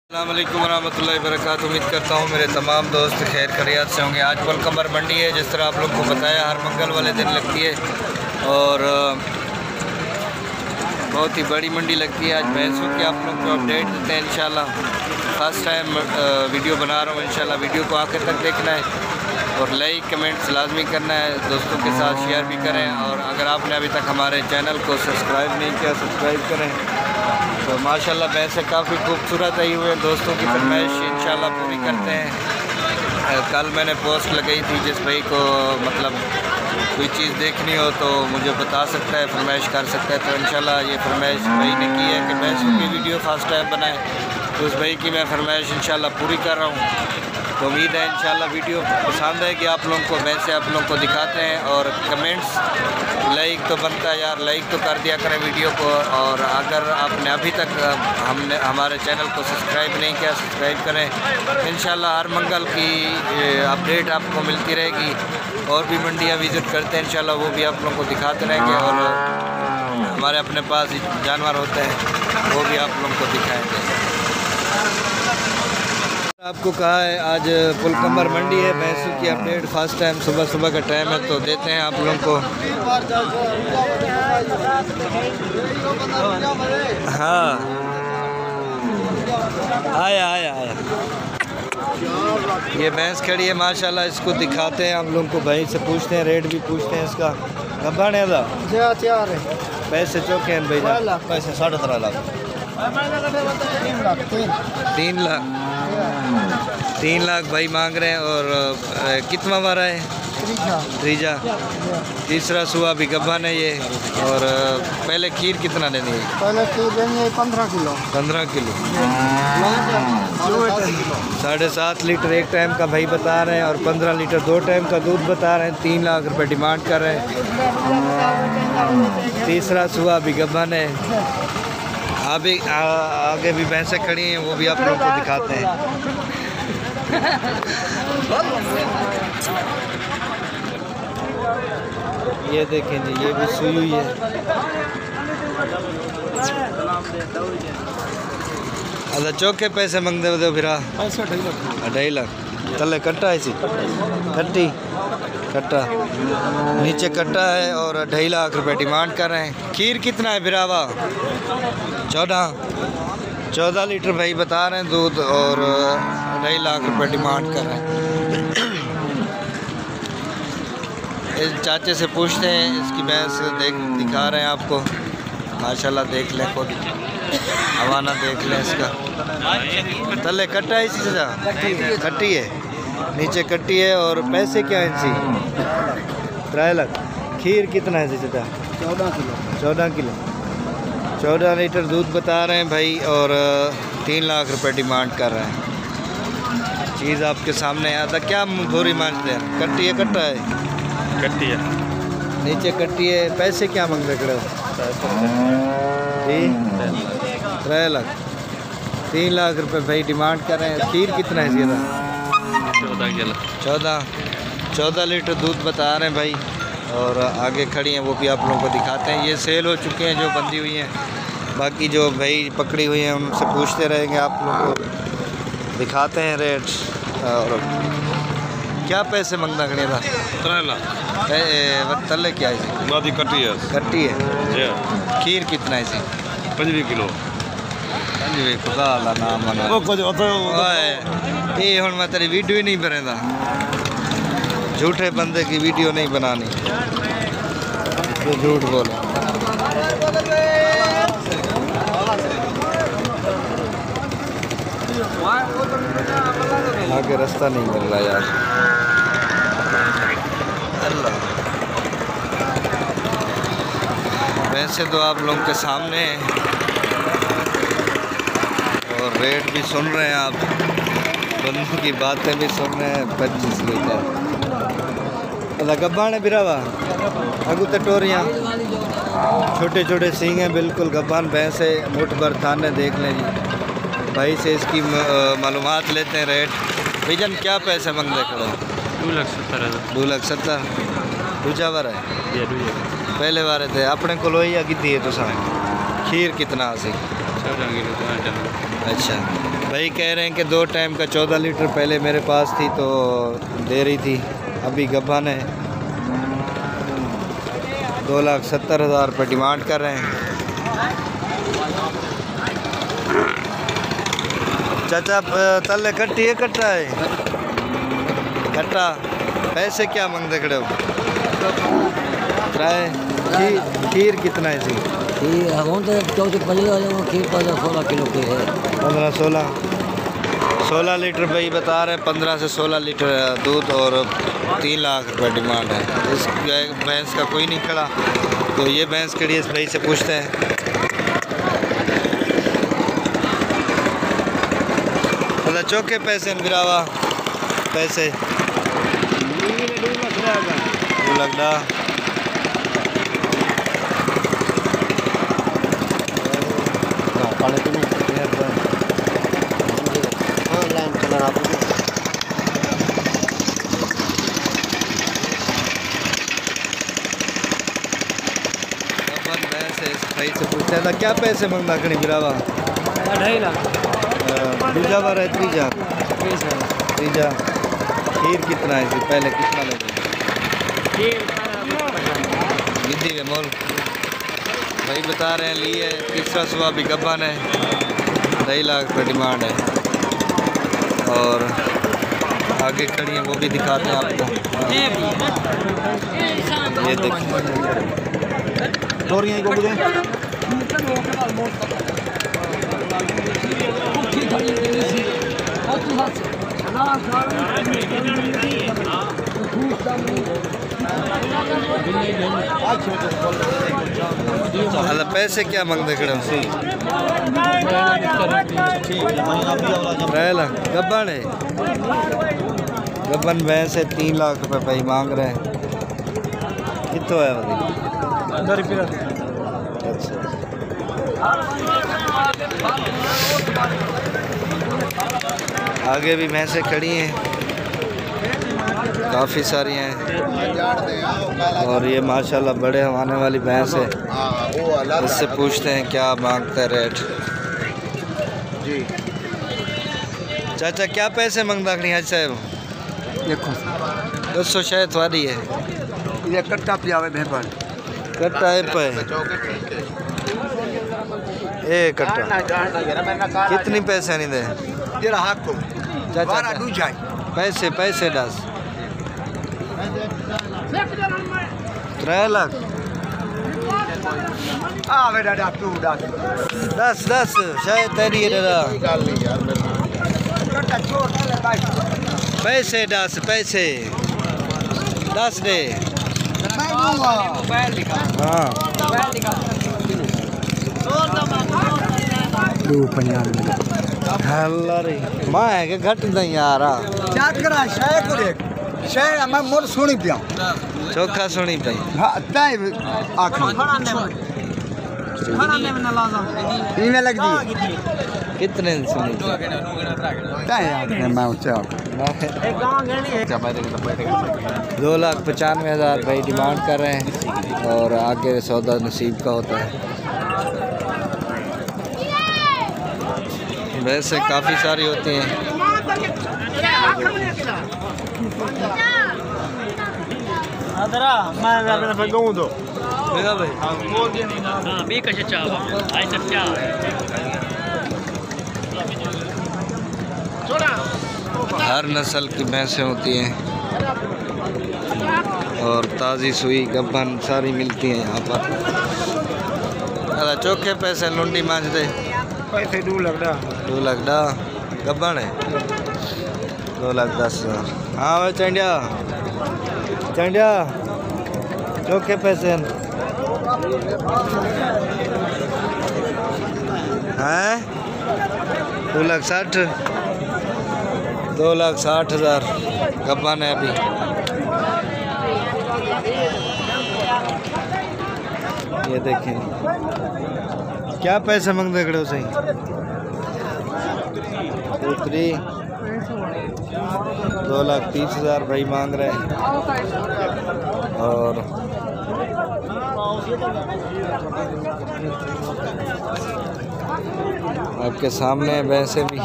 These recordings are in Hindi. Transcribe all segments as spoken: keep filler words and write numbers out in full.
अस्सलाम वालेकुम रहमतुल्लाहि व बरकातुहू। उम्मीद करता हूँ मेरे तमाम दोस्त खैर खैरियत से होंगे। आज पुलकमर मंडी है, जिस तरह आप लोग को बताया हर मंगल वाले दिन लगती है और बहुत ही बड़ी मंडी लगती है। आज भैंसों की आप लोग को अपडेट देते हैं इंशाल्लाह। फर्स्ट टाइम वीडियो बना रहा हूँ, इंशाल्लाह वीडियो को आखिर तक देखना है और लाइक कमेंट्स लाजमी करना है, दोस्तों के साथ शेयर भी करें। और अगर आपने अभी तक हमारे चैनल को सब्सक्राइब नहीं किया सब्सक्राइब करें। तो माशाल्लाह भैंसें काफ़ी खूबसूरत आई हुए हैं, दोस्तों की फरमाइश इंशाल्लाह पूरी करते हैं। कल मैंने पोस्ट लगाई थी, जिस भाई को मतलब कोई चीज़ देखनी हो तो मुझे बता सकता है, फरमाइश कर सकता है। तो इंशाल्लाह ये फरमाइश भाई ने की है कि भैंसों की वीडियो फर्स्ट टाइम बनाए, तो उस भाई की मैं फरमाइश इंशाल्लाह पूरी कर रहा हूँ। तो उम्मीद है इंशाल्लाह वीडियो पसंद है कि आप लोगों को वैसे आप लोगों को दिखाते हैं। और कमेंट्स लाइक तो बनता है यार, लाइक तो कर दिया करें वीडियो को। और अगर आपने अभी तक हमने हमारे चैनल को सब्सक्राइब नहीं किया सब्सक्राइब करें। इंशाल्लाह हर मंगल की अपडेट आपको मिलती रहेगी। और भी मंडियाँ विज़िट करते हैं इंशाल्लाह, वो भी आप लोगों को दिखाते रहेंगे। और हमारे अपने पास जानवर होते हैं, वो भी आप लोगों को दिखाएँगे। आपको कहा है आज पुलकमर मंडी है, भैंसों की अपडेट फर्स्ट टाइम सुबह सुबह का टाइम है, तो देते हैं आप लोगों को। हाँ आया आया आया ये भैंस खड़ी है माशाल्लाह, इसको दिखाते हैं आप लोगों को। भाई से पूछते हैं, रेट भी पूछते हैं इसका। गब्बान है था पैसे चौके हैं भाई, पैसे साढ़े तेरह लाख तीन लाख तीन लाख भाई मांग रहे हैं। और कितना वारा है? त्रीजा तीसरा सुहा भी गब्बान है ये। और पहले खीर कितना देनी है? पहले खीर देंगे पंद्रह किलो पंद्रह किलो साढ़े सात लीटर एक टाइम का भाई बता रहे हैं, और पंद्रह लीटर दो टाइम का दूध बता रहे हैं। तीन लाख रुपए डिमांड कर रहे हैं। तीसरा सुहा भी गब्बान है। अभी आ, आगे भी भैंसें खड़ी हैं, वो भी आप लोगों को दिखाते हैं। ये देखें जी, ये भी सुई हुई है। अच्छा चौके पैसे मंगते हो फिर ढाई लाख तले कट्टा है सी कट्टी कट्टा नीचे कट्टा है और ढाई लाख रुपए डिमांड कर रहे हैं। खीर कितना है बिरावा? चौदह चौदह लीटर भाई बता रहे हैं दूध, और ढाई लाख रुपए डिमांड कर रहे हैं। इस चाचे से पूछते हैं, इसकी भैंस देख दिखा रहे हैं आपको। माशाल्लाह देख लें, खुद हवाना देख लें इसका। तले कट्टा है इसी से कट्टी है, नीचे कट्टी है। और पैसे क्या है इनसी? ढाई लाख। खीर कितना है इसी? चौदह किलो चौदह किलो चौदह लीटर दूध बता रहे हैं भाई, और तीन लाख रुपए डिमांड कर रहे हैं। चीज़ आपके सामने आता क्या भूरी मांगते हैं? कट्टी है कट्टा है? कट्टी है, नीचे कट्टी है। पैसे क्या मांग रहे हो? ढाई लाख तीन लाख रुपए भाई डिमांड कर रहे हैं। खीर कितना है सीधा? चौदह किलो चौदह चौदह लीटर दूध बता रहे हैं भाई, और आगे खड़ी हैं वो भी आप लोगों को दिखाते हैं। ये सेल हो चुके हैं जो बंधी हुई हैं, बाकी जो भाई पकड़ी हुई हैं उनसे पूछते रहेंगे, आप लोगों को दिखाते हैं रेट। और क्या पैसे मंगना खड़े था? त्रै लाख तले क्या है? बादी कट्टी है कट्टी है। खीर कितना है इसी? पंजी किलो पंजी खुदा अल्लाह नाम ये हूँ मैं तेरी वीडियो ही नहीं बनेगा, झूठे बंदे की वीडियो नहीं बनानी, तो झूठ बोलो। आगे रास्ता नहीं मिल रहा यार। अल्लाह वैसे तो आप लोगों के सामने हैं और रेट भी सुन रहे हैं आप, बंदों की बातें भी सुन रहे हैं। पच्चीस लीटर अदा गब्बान है बिरावा, अगू टोरियाँ छोटे छोटे सींग हैं, बिल्कुल गब्बान भैंस है। मुठ भर थाने देख लें जी। भाई से इसकी मालूमात लेते हैं रेट। भैजन क्या पैसे मंग दे खड़ो? दो लाख सत्तर हज़ार दो लाख सत्तर दूजा बार है? पहले बार थे अपने को लोई की दी है तो खीर कितना सी? चौदह किलो। अच्छा भाई कह रहे हैं कि दो टाइम का चौदह लीटर पहले मेरे पास थी तो दे रही थी, अभी गब्बन है। दो लाख सत्तर हज़ार रुपये डिमांड कर रहे हैं। चाचा तले कट्टी है कट्टा है कट्टा पैसे क्या मांगते खड़े हो? किराए खीर खीर कितना है जी? खीर हम तो चौदह पंद्रह खीर पंद्रह सोलह किलो की है। पंद्रह सोलह सोलह लीटर भाई बता रहे हैं, पंद्रह से सोलह लीटर दूध और तीन लाख रुपए डिमांड है। इस भैंस का कोई नहीं खड़ा तो ये भैंस खड़ी है, इस भाई से पूछते हैं। मतलब चौके पैसे गिरावा पैसे लगता भाई से पूछता था क्या पैसे मंगना खड़ी गिरावा? ढाई लाख दूजा बार है तीजा तीजा खीर कितना है जी? पहले कितना लगे गिद्दी के मोल भाई बता रहे हैं लिए तीसरा सुबह भी गब्बन है, ढाई लाख रुपये डिमांड है। और आगे खड़ी है वो भी दिखाते हैं आपको। ये देखिए मतलब पैसे क्या मांगते खड़े गब्बन है? गब्बन भैंस है, तीन लाख रुपए भाई मांग रहे हैं। कितना है मतलब? अच्छा आगे भी भैंसें खड़ी हैं, काफ़ी सारी हैं और ये माशाल्लाह बड़े हवाने वाली भैंस है। इससे पूछते हैं क्या मांगता है रेट। जी चाचा क्या पैसे मांगता नहीं आज साहब? देखो दो सौ शायद वाली है ये कट्टा पियावे भेपर कट्टा है पे ए कट्टा कितनी पैसे नहीं दे तेरा हाथ को चाचा डू जाए पैसे पैसे दस त्रै लाख आ बेटा डा तू डा दस दस शायद तेरी है दादा कट्टा छोड़ ले भाई पैसे दस पैसे दस दे मैं दूंगा मोबाइल दिखा हाँ मोबाइल दिखा दो पंजाब हल्ला रे मां है के घट नहीं यार क्या करा शाय को देख शाय मैं मोर सुनी पिया चोखा सुनी पई हां ताई आखिर खाना ने में लाजा इने लग दी कितने सुनी ताई यार मैं उच्चा दो लाख पचानवे हज़ार भाई डिमांड कर रहे हैं और आगे सौदा नसीब का होता है। वैसे काफ़ी सारी होती हैं। हर नस्ल की भैंसें होती हैं और ताज़ी सुई गब्बन सारी मिलती हैं यहाँ पर। अरे चोखे पैसे लुंडी मांझ दे पैसे दो लाख डा दो लाख डा गब्बन है दो लाख दस हज़ार। हाँ भाई चंडिया चंडिया चोखे पैसे हैं दो लाख साठ दो लाख साठ हज़ार गब्बन है अभी। ये देखें क्या पैसे मांगते खड़े हो सही उतरी दो लाख तीस हज़ार भाई मांग रहे हैं और आपके सामने है भैंसे भी।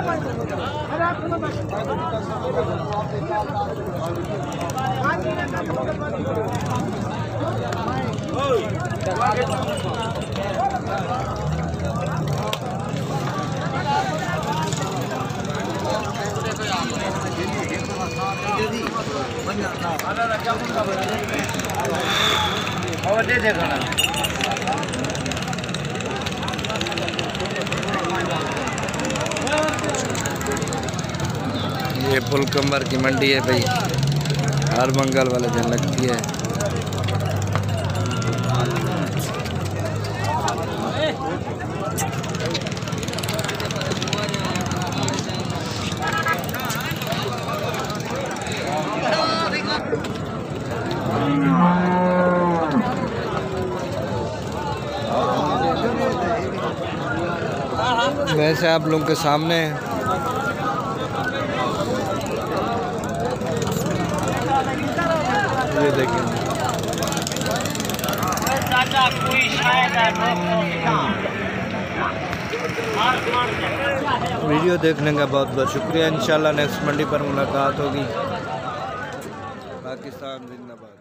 ये पुलकम्बर की मंडी है भाई, हर मंगल वाले दिन लगती है। वैसे आप लोगों के सामने है। ये देखें, वीडियो देखने का बहुत बहुत शुक्रिया। इंशाल्लाह नेक्स्ट मंडी पर मुलाकात होगी। पाकिस्तान जिंदाबाद।